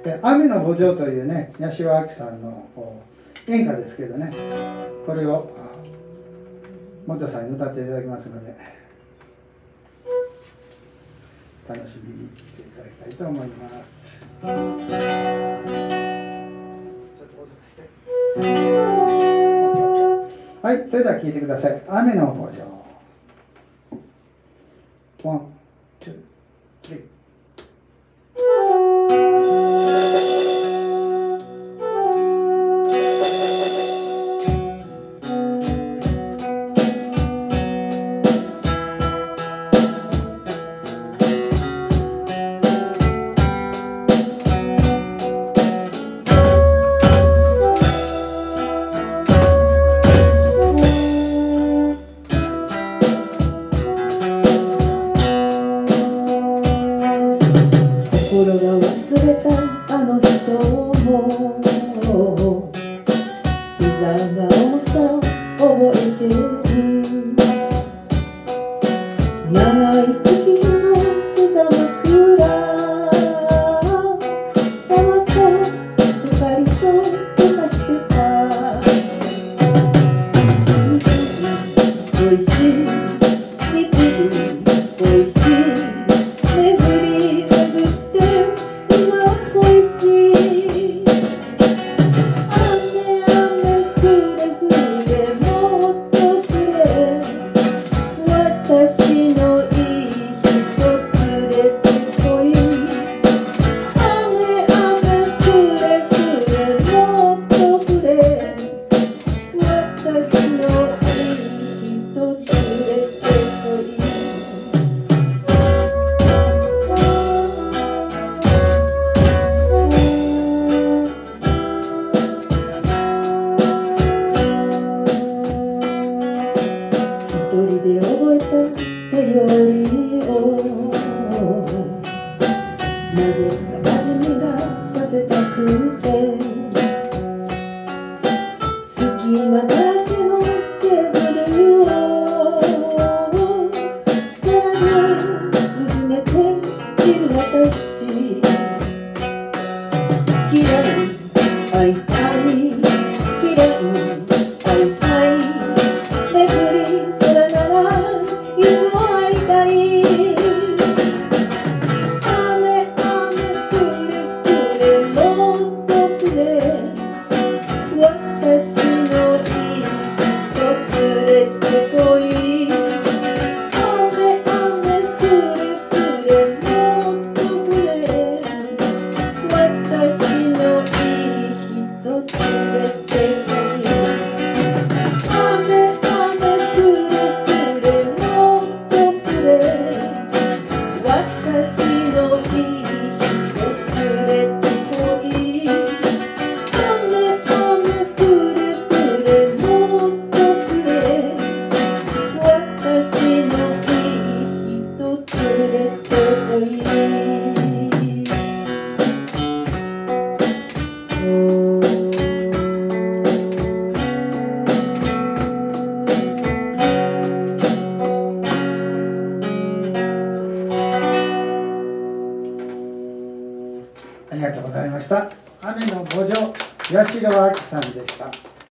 雨の慕情というね、八代亜紀さんの演歌ですけどね、これを元さんに歌っていただきますので、楽しみにしていただきたいと思います。はい、それでは聴いてください。雨の慕情。ワン、ツー、スリー。ありがとうございました。雨の慕情、八代亜紀さんでした。